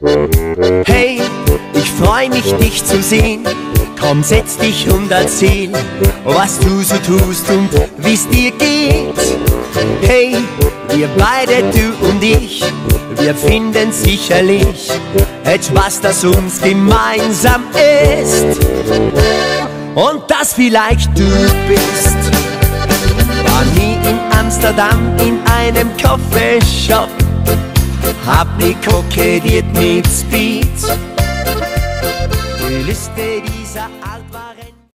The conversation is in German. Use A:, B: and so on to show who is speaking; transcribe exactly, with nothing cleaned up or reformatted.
A: Hey, ich freu mich, dich zu sehen. Komm, setz dich und erzähl, was du so tust und wie's dir geht. Hey, wir beide, du und ich, wir finden sicherlich etwas, das uns gemeinsam ist. Und das vielleicht du bist. War nie in Amsterdam in einem Coffeeshop, hab nie kokettiert mit Speed. Die Liste dieser